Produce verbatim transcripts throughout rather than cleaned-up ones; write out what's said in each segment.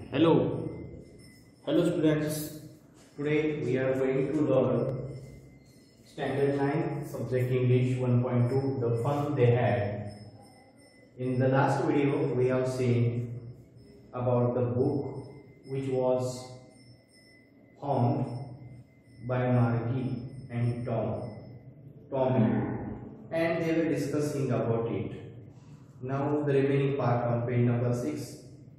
Hello, hello students. Today we are going to learn Standard nine Subject English one point two. The fun they had. In the last video, we have seen about the book which was found by Margie and Tom, Tommy, and they were discussing about it. Now the remaining part on page number six.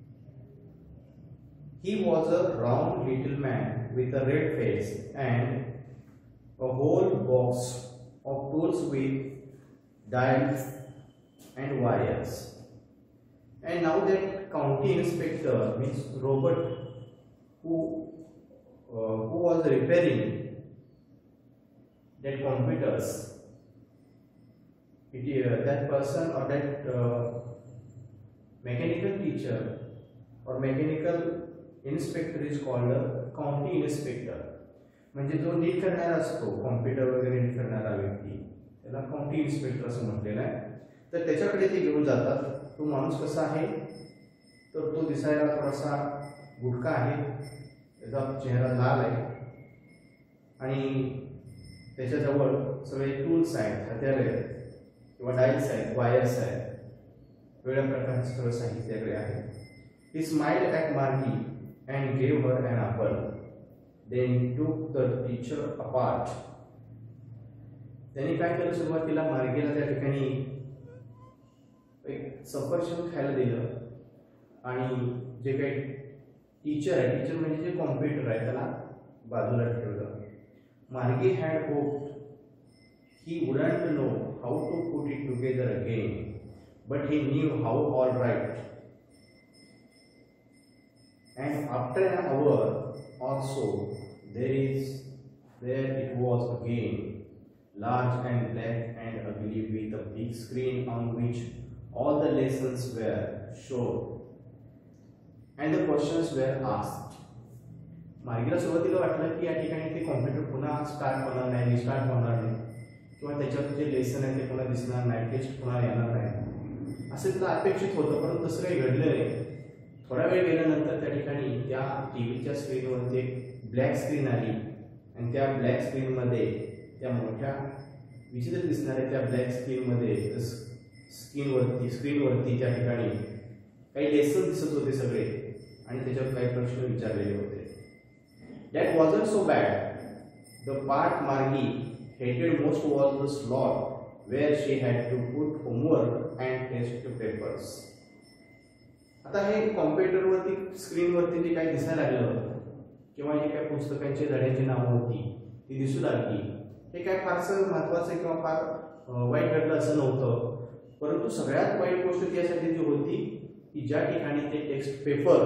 He was a round little man with a red face and a whole box of tools with dials and wires. And now that county inspector, means Robert, who uh, who was repairing that computers, it, uh, that person or that uh, mechanical teacher or mechanical inspector is called county inspector. म्हणजे जो नीट करणारा असतो computer वगैरे नीट करणारा व्यक्ती त्याला county inspector असं म्हटलेलं आहे. तर त्याच्याकडे ते घेऊन जातात. तो माणूस कसा आहे तर तो दिसायला थोडासा गुटका आहे, त्याचा चेहरा लाल आहे आणि त्याच्याजवळ सगळे टूल्स आहेत, हत्यारे आहेत किंवा डायल्स आहेत, वायर्स आहेत, वेगळ्या प्रकारचे सगळं साहित्याकडे आहे. He smiled at Margie and gave her an apple. Then took the teacher apart. त्यांनी काय केलं, सुरुवातीला मार्गीला त्या ठिकाणी एक सफरचंद खायला दिलं आणि जे काही टीचर आहे, टीचर म्हणजे जे कॉम्प्युटर आहे त्याला बाजूला ठेवलं. मार्गी had hoped he wouldn't know how to put it together again, but he knew how all right. And after an hour or so, there is there it was again, large and black and ugly, with a big screen on which all the lessons were shown and the questions were asked. मार्गीला सुरुवातीला वाटलं की या ठिकाणी ते computer पुन्हा start होणार नाही, restart होणार नाही किंवा त्याच्यात जे लेसन आहे ते पुन्हा दिसणार नाही, टेस्ट पुन्हा येणार नाही असं तिला अपेक्षित होतं. परंतु तसं काही घडलं नाही. थोडा वेळ गेल्यानंतर त्या ठिकाणी त्या टीव्हीच्या स्क्रीनवरती एक ब्लॅक स्क्रीन आली आणि त्या ब्लॅक स्क्रीनमध्ये त्या मोठ्या विचित्र दिसणाऱ्या त्या ब्लॅक स्क्रीनमध्ये स्क्रीनवरती स्क्रीनवरती त्या ठिकाणी काही लेसन दिसत होते सगळे आणि त्याच्यावर काही प्रश्न विचारलेले होते. That wasn't so bad. The part Margie hated most was the slot where she had to put homework and test papers. आता हे कॉम्प्युटरवरती स्क्रीनवरती जे काही दिसायला लागलं किंवा जे काही पुस्तकांची धड्यांची नावं होती ती दिसू लागली, हे काय फारसं महत्त्वाचं किंवा फार वाईट घडलं असं नव्हतं. परंतु सगळ्यात वाईट गोष्ट त्यासाठी जी होती की ज्या ठिकाणी ते टेक्स्ट पेपर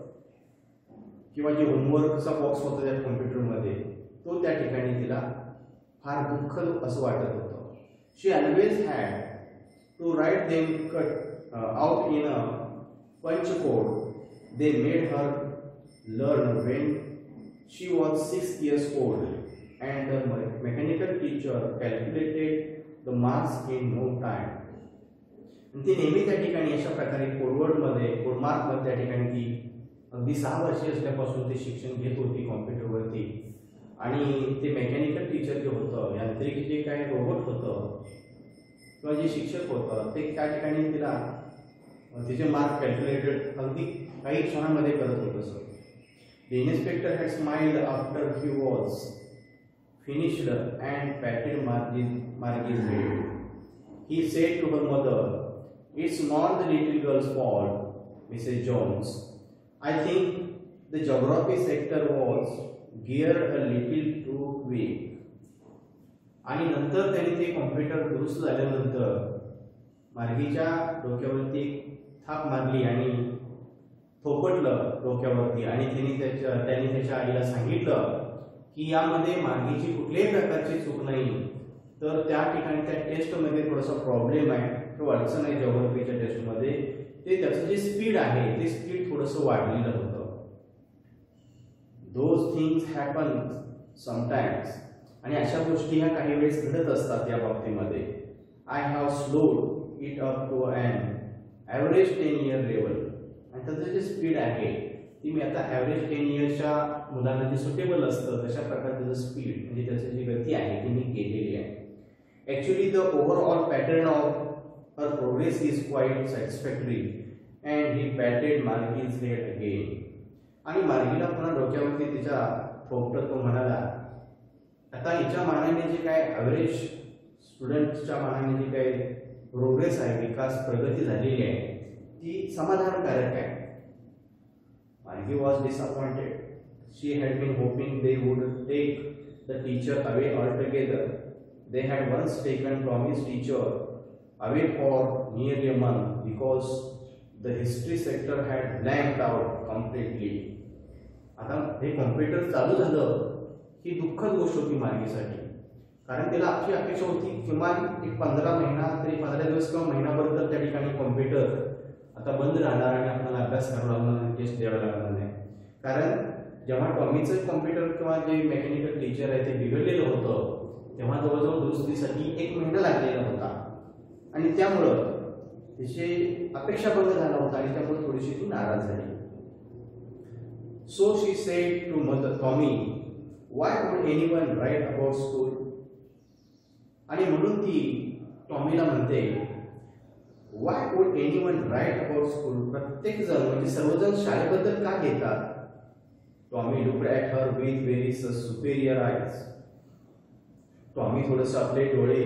किंवा जे होमवर्कचा बॉक्स होता त्या कॉम्प्युटरमध्ये तो त्या ठिकाणी तिला फार दुःख असं वाटत होतं. She always had to write them cut out in a punch code they made her learn when she was six years old, and the mechanical teacher calculated the marks in no time. ती नेहमी त्या ठिकाणी अशा प्रकारे कोडवर्डमध्ये कोडमार्कमध्ये त्या ठिकाणी ती अगदी सहा वर्षे असल्यापासून ते शिक्षण घेत होती कॉम्प्युटरवरती. आणि ते मेकॅनिकल टीचर जे होतं, यांत्रिक जे काही रोबोट होतं किंवा जे शिक्षक होतं ते त्या ठिकाणी तिला तिचे मार्क कॅल्क्युलेटेड अगदी काही क्षणामध्ये करत होतं. Sir the inspector had smiled after he was finished and patted Margie's Margie's head. He said to her mother, it's not the little girl's fault Mrs Jones. I think the geography sector was geared a little too quick. आणि नंतर त्यांनी ते computer दुरुस्त झाल्यानंतर मार्गीच्या डोक्यावरती थाप मारली आणि थोपटलं डोक्यावरती आणि त्यांनी त्याच्या त्यांनी त्याच्या आईला सांगितलं की यामध्ये मार्गीची कुठल्याही प्रकारची चूक नाही, तर त्या ठिकाणी त्या टेस्टमध्ये थोडासा प्रॉब्लेम आहे, तो अडचण आहे जिओग्राफीच्या टेस्टमध्ये, ते त्याचं जे स्पीड आहे ते स्पीड थोडंसं वाढलेलं होतं. Those things happen sometimes. आणि अशा गोष्टी ह्या काही वेळेस घडत असतात या बाबतीमध्ये. I have slowed it up to an average ten year level. आणि त्याचं जे स्पीड आहे ती मी आता ॲव्हरेज टेन इयर्सच्या मुलांना जे सुटेबल असतं तशा प्रकारचं स्पीड म्हणजे त्याची जी गती आहे ती मी केलेली आहे. Actually the overall pattern of her progress is quite satisfactory and he patted Margie's head again. आणि मार्गीला पुन्हा डोक्यावरती तिच्या थोपटत तो म्हणाला, आता हिच्या मानाने जे काय ॲव्हरेज स्टुडंटच्या मानाने जी काही प्रोग्रेस आहे, विकास प्रगती झालेली आहे ती समाधानकारक आहे. Margie was disappointed. She had been hoping they would take the teacher away altogether. They had once taken Tommy's teacher away for nearly a month because the history sector had blanked out completely. आता हे computer चालू झालं ही दुःखद गोष्ट होती मार्गीसाठी, कारण तिला आपली अपेक्षा होती किमान एक पंधरा महिना तरी पंधरा दिवस किंवा महिनाभर तर त्या ठिकाणी कॉम्प्युटर आता बंद राहणार आणि आपल्याला अभ्यास करावा लागणार नाही, टेस्ट द्यावा लागणार नाही. कारण जेव्हा टॉमीचं कॉम्प्युटर किंवा जे मेकॅनिकल टीचर आहे ते बिघडलेलं होतं तेव्हा जवळजवळ दुरुस्तीसाठी एक महिना लागलेला होता आणि त्यामुळं तिची अपेक्षा भंग झाला होता आणि त्यामुळे थोडीशी ती नाराज झाली. So she said to mother Tommy, why would anyone write about school. आणि म्हणून ती टॉमीला म्हणते, Why would anyone write about school? प्रत्येक जण म्हणजे सर्वजण शाळेबद्दल का घेतात. Tommy looked at her with very superior eyes. Tommy थोडंसं आपले डोळे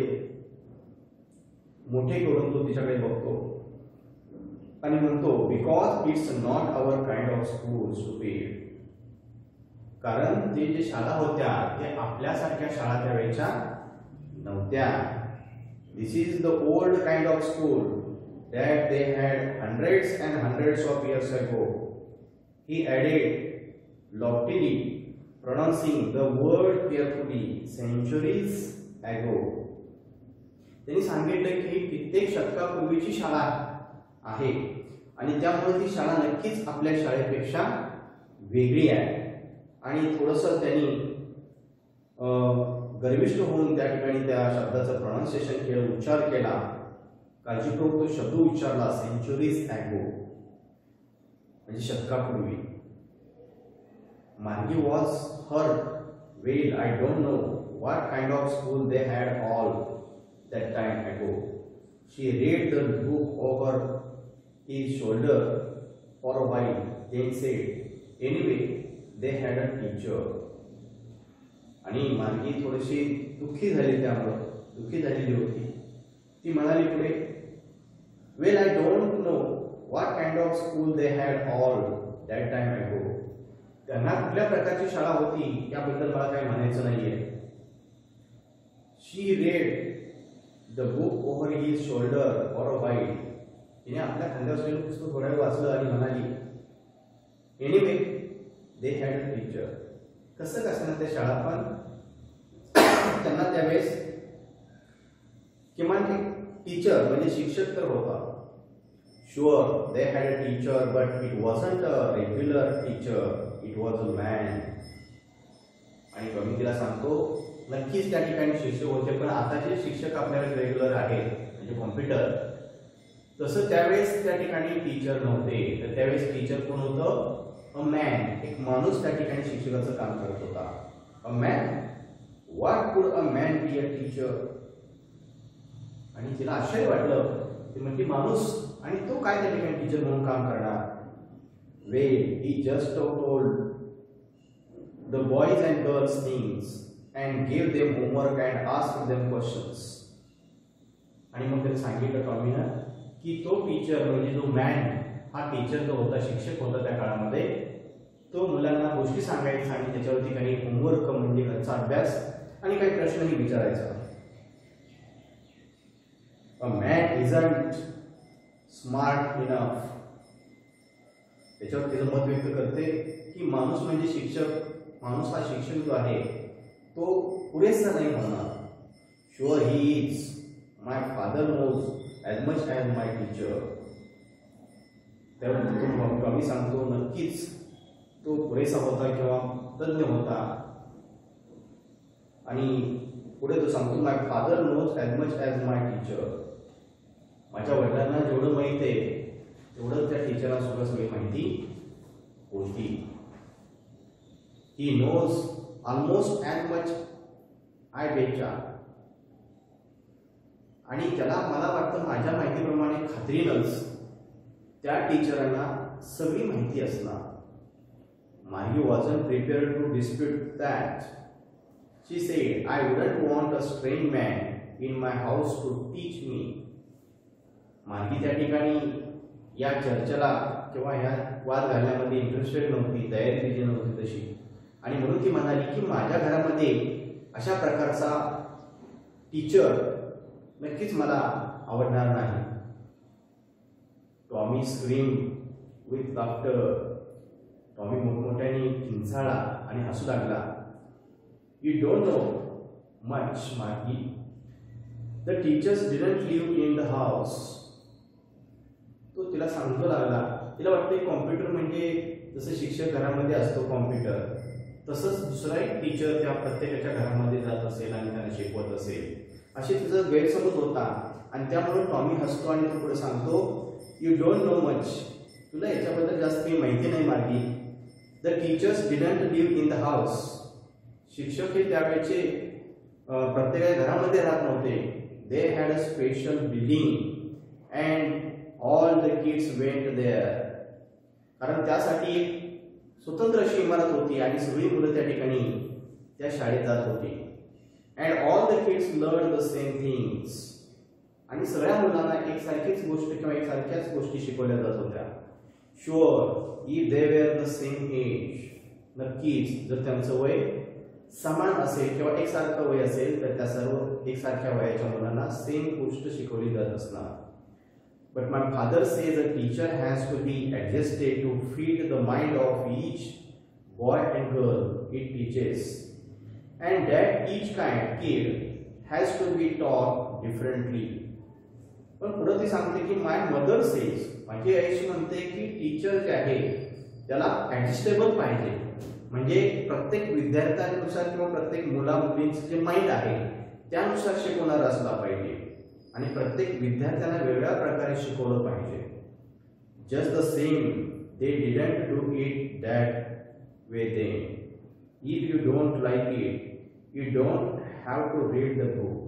मोठे करून तो तिच्याकडे बघतो आणि म्हणतो, because it's not our kind of school stupid. कारण ते जे शाळा होत्या ते आपल्यासारख्या शाळा त्यावेळेच्या नव्हत्या. This is the old kind of school that they had hundreds and hundreds of years ago. He added loftily, pronouncing the word carefully, centuries ago. त्यांनी सांगितलं की कित्येक शतकापूर्वीची शाळा आहे आणि त्यामुळे ती शाळा नक्कीच आपल्या शाळेपेक्षा वेगळी आहे. आणि थोडंसं त्यांनी गर्विष्ठ होऊन त्या ठिकाणी त्या शब्दाचं प्रोनाउन्सिएशन केलं, उच्चार केला, काळजीपूर्वक तो शब्द उच्चारला, सेंचुरीज ॲगो म्हणजे शतकापूर्वी. Margie was hurt. Well, I don't know what kind of school they had all that time ago. She read the book over his shoulder for a while, then said, anyway they had a teacher. आणि मार्गी थोडीशी दुःखी झाली, त्यामुळं दुःखी झालेली होती. ती म्हणाली पुढे, well, I don't know what kind of school they had all that time ago. त्यांना कुठल्या प्रकारची शाळा होती याबद्दल मला काही म्हणायचं नाहीये. She read the book over his shoulder for a while. तिने आपल्या खांद्यावर असलेलं पुस्तक थोड्या वेळ वाचलं आणि म्हणाली, anyway they had a teacher. कसं कसं त्या शाळा पण त्यांना त्यावेळेस किमान एक टीचर म्हणजे शिक्षक तर होता. Sure they had a teacher but it wasn't a regular teacher, it was a man. आणि टॉमी तिला सांगतो, नक्कीच त्या ठिकाणी शिक्षक होते पण आता जे शिक्षक आपल्याला रेग्युलर आहेत म्हणजे कॉम्प्युटर, तसं त्यावेळेस त्या ठिकाणी टीचर नव्हते. तर त्यावेळेस टीचर कोण होतं? A man. एक माणूस त्या ठिकाणी शिक्षकाचं काम करत होता. A man. व्हॉट कुड a man be a teacher. आणि तिला आश्चर्य वाटलं. ती म्हणते माणूस आणि तो काय त्या ठिकाणी टीचर म्हणून काम करणार. Well, he just told the boys and girls things and give them homework and asked them questions. आणि मग त्याने सांगितलं टॉमीनं की तो टीचर म्हणजे जो मॅन, हा टीचर जो होता, शिक्षक होता त्या काळामध्ये, तो मुलांना गोष्टी सांगायचा आणि त्याच्यावरती काही होमवर्क म्हणजे घरचा अभ्यास आणि काही प्रश्नही विचारायचा. A man isn't smart enough. त्याच्यावर तिचं मत व्यक्त करते की माणूस म्हणजे शिक्षक, माणूस हा शिक्षक जो आहे तो पुरेसा नाही होणार. Sure he is. My father knows as much as my teacher. त्यावेळी तो टॉमी सांगतो नक्कीच तो पुरेसा होता किंवा तज्ञ होता. आणि पुढे तो सांगतो, my father knows as much as my teacher. माझ्या वडिलांना जेवढं माहिती आहे तेवढं त्या टीचरला सुद्धा सगळी माहिती होती. He knows almost as much I betcha. आणि त्याला मला वाटतं माझ्या माहितीप्रमाणे खात्रीनच त्या टीचरांना सगळी माहिती असणार. Margie wasn't prepared to dispute that. She said, I wouldn't want a strange man in my house to teach me. मार्गी त्या ठिकाणी या चर्चेला किंवा या वाद घालण्यामध्ये इंटरेस्टेड नव्हती, तयारी तिची नव्हती तशी, आणि म्हणून ती म्हणाली की माझ्या घरामध्ये अशा प्रकारचा टीचर नक्कीच मला आवडणार नाही. Tommy scream with laughter. Tommy मोठमोठ्याने किंचाळला आणि हसू लागला. You don't know much Margie. The teachers didn't live in the house. तो तिला सांगतो लागला. तिला वाटते कॉम्प्युटर म्हणजे जसं शिक्षक घरामध्ये असतो कॉम्प्युटर, तसंच दुसरा एक टीचर त्या प्रत्येकाच्या घरामध्ये जात असेल आणि त्यांना शिकवत असेल, अशी तिचा गैरसमज होता. आणि त्यामुळे टॉमी हसतो आणि तो पुढे सांगतो, यू डोंट नो मच. तुला याच्याबद्दल जास्त काही माहिती नाही Margie. The teachers didn't live in the house. शिक्षक हे त्यावेळेचे प्रत्येका घरामध्ये राहत नव्हते. They had a special building and all the kids went there. कारण त्यासाठी एक स्वतंत्र अशी इमारत होती आणि सगळी मुलं त्या ठिकाणी त्या शाळेत जात होती. And all the kids learn the same things. आणि सगळ्या मुलांना एकसारखीच गोष्ट किंवा एकसारख्याच गोष्टी शिकवल्या जात होत्या. Sure if they were the same age. नक्कीच जर त्यांचं वय समान असेल किंवा एकसारखं वय असेल तर त्या सर्व एकसारख्या वयाच्या मुलांना सेम गोष्ट शिकवली जात असणार. But my father says a teacher has to be adjusted to fit the mind of each boy and girl it teaches, and that each kind kid has to be taught differently. पण पुढे ती सांगते की माय mother says, माझी आईशी म्हणते की teacher जे आहे त्याला ऍडजस्टेबल पाहिजे. म्हणजे प्रत्येक विद्यार्थ्यानुसार किंवा प्रत्येक मुला मुलींचं जे माइंड आहे त्यानुसार शिकवणारा असला पाहिजे आणि प्रत्येक विद्यार्थ्यांना वेगळ्या प्रकारे शिकवलं पाहिजे. Just the same they didn't do it that way then. If you don't like it you don't have to read the book.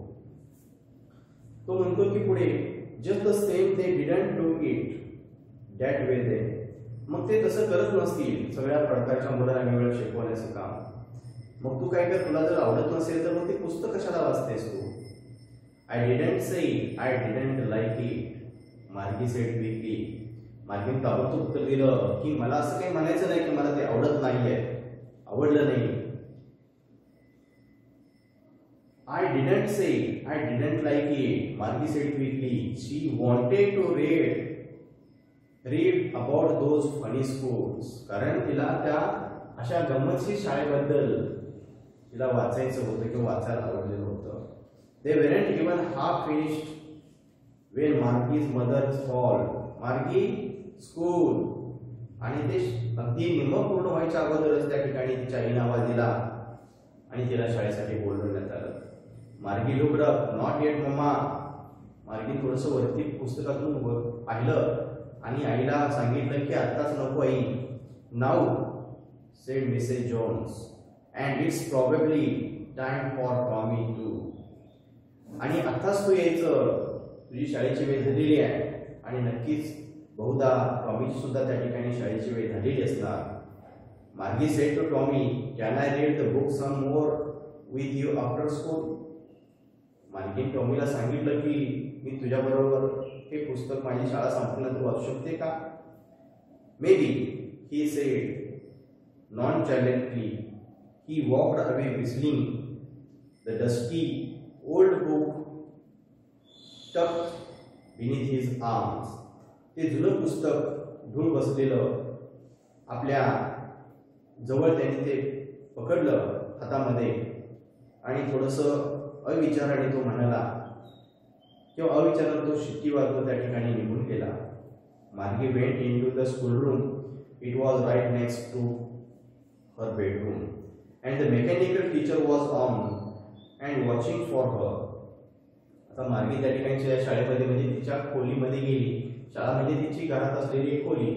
तो म्हणतो की पुढे just the same they didn't do it that way then. मग ते तसं करत नसतील सगळ्या प्रकारच्या मुलांना वेगळं शिकवण्याचं काम. मग तू काय कर, तुला जर आवडत नसेल तर मग ते पुस्तक कशाला वाचतेस तू. I didn't say I didn't like it. मार्गी said quickly. मार्गीने ताबडतोब उत्तर दिलं की मला असं काही म्हणायचं नाही की मला ते आवडत नाहीये, आवडलं नाही. I didn't say I didn't like it. मार्गी said quickly. She wanted to read read about those funny schools. कारण तिला त्या अशा गंमतशीर शाळेबद्दल तिला वाचायचं होतं किंवा वाचायला आवडलेलं होतं. They weren't even half finished when Margie's mother called. Margie, school. आणि ते अगदी निम्म पूर्ण व्हायच्या अगोदरच त्या ठिकाणी तिच्या आईने आवाज दिला आणि तिला शाळेसाठी बोलवण्यात आलं. मार्गी looked up. Not yet, mama. मार्गी थोडंसं वरती पुस्तकातून पाहिलं आणि आईला सांगितलं की आत्ताच नको आई. Now, said Mrs Jones, and it's probably time for Tommy too. आणि आताच तू यायचं, तुझी शाळेची वेळ झालेली आहे आणि नक्कीच बहुधा टॉमीची सुद्धा त्या ठिकाणी शाळेची वेळ झालेली असणार. Margie said to Tommy, can I read the book some more with you after school. मार्गीने टॉमीला सांगितलं की मी तुझ्याबरोबर हे पुस्तक माझी शाळा संपल्यानंतर वाचू शकते का. Maybe, he said nonchalantly. He walked away whistling. The dusty old book tucked beneath his arms. ते जुनं पुस्तक धूळ बसलेलं आपल्या जवळ त्यांनी ते पकडलं हातामध्ये आणि थोडंसं अविचाराने तो म्हणाला किंवा अविचाराने तो शिट्टी वाजवत त्या ठिकाणी निघून गेला. Margie went into the school room. It was right next to her bedroom and the mechanical teacher was on and watching for her. आता मार्गी त्या ठिकाणच्या शाळेमध्ये म्हणजे तिच्या खोलीमध्ये गेली. शाळा म्हणजे तिची घरात असलेली एक खोली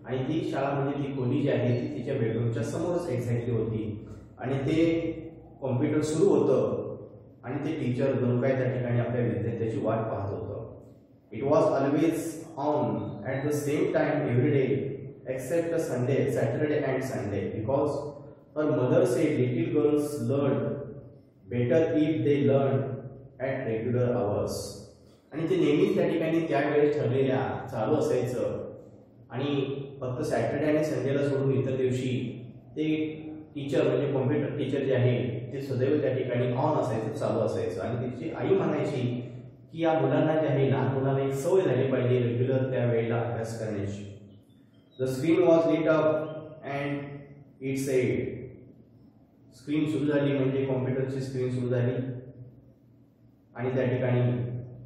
आणि ती शाळा म्हणजे ती खोली जी आहे ती तिच्या बेडरूमच्या समोरच एक्झॅक्टली होती आणि ते कॉम्प्युटर सुरू होतं आणि ते टीचर जणू काय त्या ठिकाणी आपल्या विद्यार्थ्याची वाट पाहत होतं. It was always on at the same time every day except Sunday Saturday and Sunday because her mother said little girls learn better if they learn at regular hours. आणि ते नेहमीच त्या ठिकाणी त्यावेळेस ठरलेल्या चालू असायचं आणि फक्त सॅटर्डे आणि संडेला सोडून इतर दिवशी ते टीचर म्हणजे कॉम्प्युटर टीचर जे आहे ते सदैव त्या ठिकाणी ऑन असायचं चालू असायचं. आणि तिची आई म्हणायची की या मुलांना जे आहे लहान मुलांना एक सवय झाली पाहिजे रेग्युलर त्या वेळेला अभ्यास करण्याची. The screen was lit up and it said. Screen सुरू झाली म्हणजे कॉम्प्युटरची स्क्रीन सुरू झाली आणि त्या ठिकाणी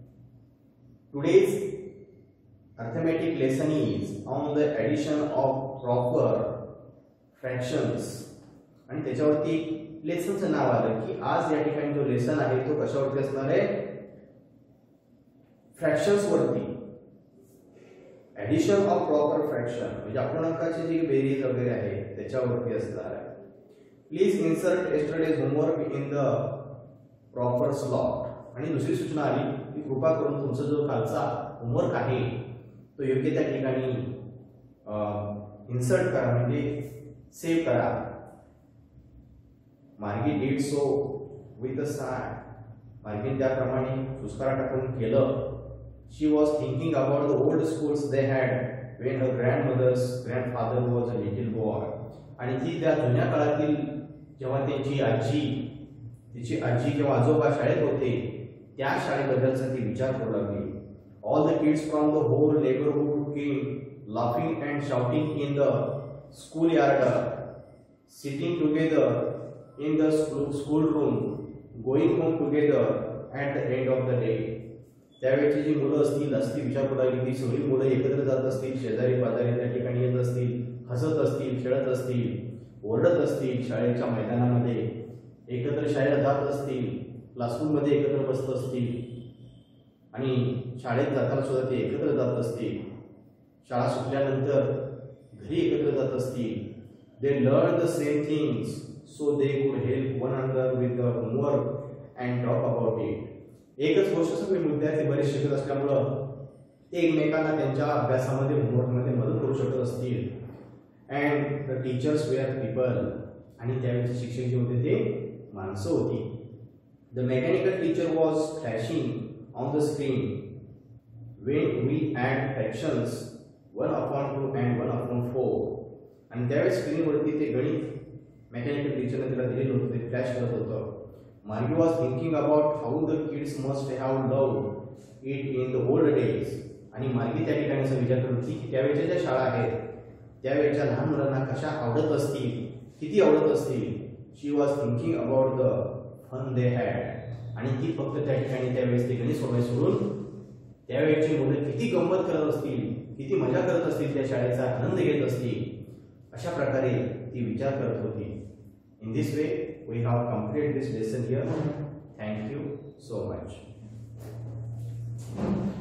today's arithmetic lesson is on the addition of proper fractions. आणि त्याच्यावरती लेसनचं नाव आलं की आज या ठिकाणी जो लेसन आहे तो कशावरती असणार आहे, फ्रॅक्शन्स वरती. ॲडिशन ऑफ प्रॉपर फ्रॅक्शन म्हणजे अपूर्णांकाची जी बेरीज वगैरे आहे त्याच्यावरती असणार आहे. Please insert yesterday's homework in the proper slot. आणि दुसरी सूचना आली की कृपा करून तुमचा जो कालचा होमवर्क आहे तो योग्य त्या ठिकाणी इन्सर्ट करा म्हणजे सेव्ह करा. Margie did so with a smile. मार्गीने त्याप्रमाणे सुस्कारा टाकून केलं. She was thinking about the old schools they had when her grandmother's grandfather was a little boy. आणि ती त्या जुन्या काळातील जेव्हा त्यांची आजी तिची आजी किंवा आजोबा शाळेत होते त्या शाळेबद्दलचा ती विचार करू लागली. All the kids from the whole neighbourhood came laughing and shouting in the school yard, sitting together in the school room, going home together at the end of the day. त्यावेळेची जी मुलं असतील असती विचार करू लागली ती सगळी मुलं एकत्र जात असतील, शेजारी पाजारी त्या ठिकाणी येत असतील, हसत असतील, खेळत असतील, ओरडत असतील, शाळेच्या मैदानामध्ये एकत्र शाळेला जात असतील, क्लासरूममध्ये एकत्र बसत असतील आणि शाळेत जाताना सुद्धा ते एकत्र जात असतील. शाळा सुटल्यानंतर घरी एकत्र जात असतील. They learned the same things so they could help one another with the homework and talk about it. एकच गोष्ट सगळे विद्यार्थी बरेच शिकत असल्यामुळं ते एकमेकांना त्यांच्या अभ्यासामध्ये होमवर्कमध्ये मदत करू शकत असतील. And the teachers were people. आणि त्यावेळेचे शिक्षक जे होते ते माणसं होती. The mechanical teacher was flashing on the screen when we add fractions one upon two and one upon four. आणि त्यावेळेस स्क्रीनवरती ते गणित मेकॅनिकल टीचरने त्याला दिलेलं होतं ते फ्लॅश करत होतं. Margie was thinking about how the kids must have loved it in the old days. आणि मार्गी त्या ठिकाणी असा विचार करत होती की त्यावेळेच्या ज्या शाळा आहेत त्यावेळेच्या लहान मुलांना कशा आवडत असतील, किती आवडत असतील. She was thinking about the fun they had. आणि ती फक्त त्या ठिकाणी त्यावेळेस ते गणित सोडवाय सोडून त्यावेळेची मुलं किती गंमत करत असतील, किती मजा करत असतील, त्या शाळेचा आनंद घेत असतील, अशा प्रकारे ती विचार करत होती. In this way we have complete this lesson here. Thank you so much.